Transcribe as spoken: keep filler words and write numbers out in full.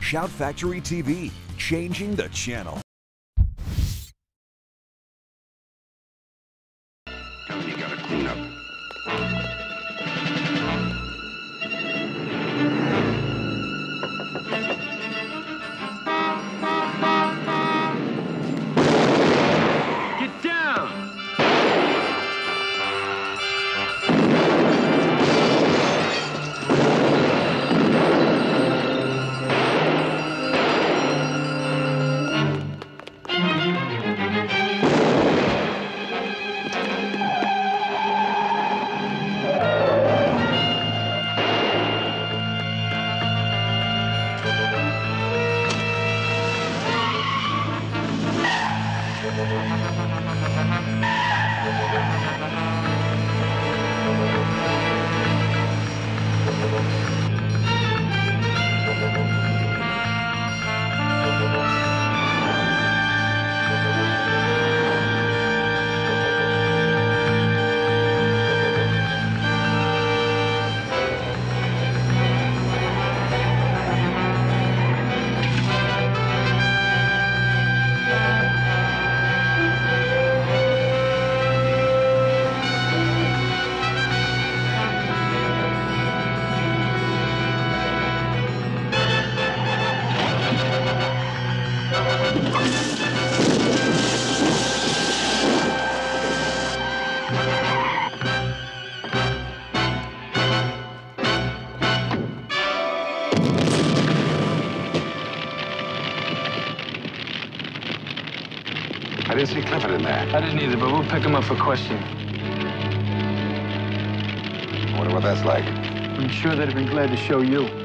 Shout Factory T V, changing the channel. Tell him you gotta clean up. Get down! I didn't see Clifford in there. I didn't either, but we'll pick him up for questioning. I wonder what that's like. I'm sure they'd have been glad to show you.